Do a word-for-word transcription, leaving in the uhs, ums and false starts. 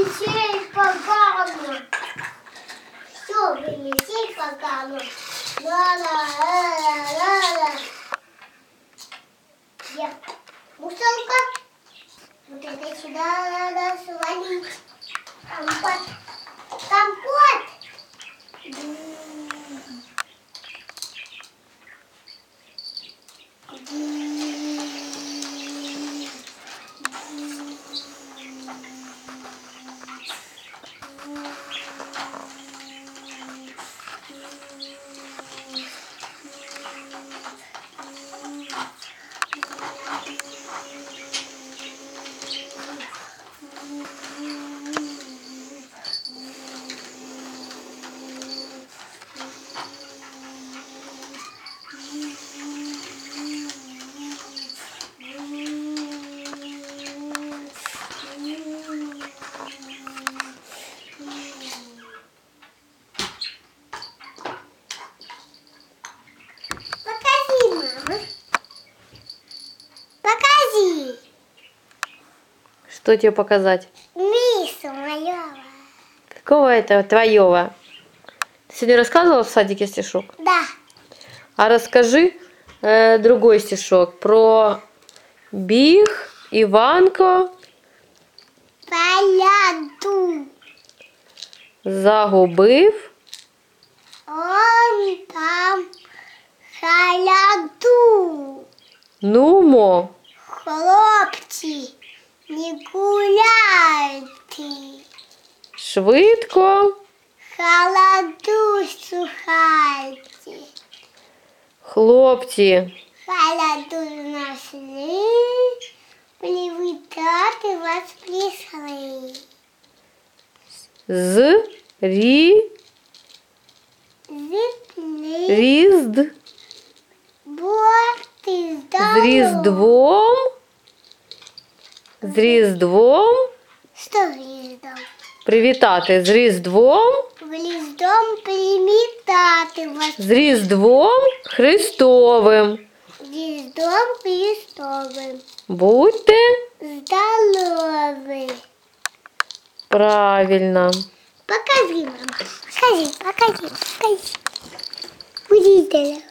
вынеси погану. Все, вынеси погану. Ла-ла-ла-ла-ла. Где? Мусорка. Вот это сюда надо свалить. Компот. Компот. Что тебе показать? Мису моего. Какого это твоего? Ты сегодня рассказывала в садике стишок? Да. А расскажи э, другой стишок про Биг, Іванко. Поляду. Загубив. Он там халяду. Нумо. Хлопці, не гуляйте. Швидко. Халаду сухайте. Хлопці. Халаду знайшли, привітати вас прийшли. З рі Зітли, різд. борти З здорово. Різдвом. З Різдвом. Що різдом? Привітати з Різдвом. В різдом привітати вас. З Різдвом Христовим. Різдом Христовим. Будьте Здорові. правильно. Покажи, мама. Покажи, покажи, покажи. Будете.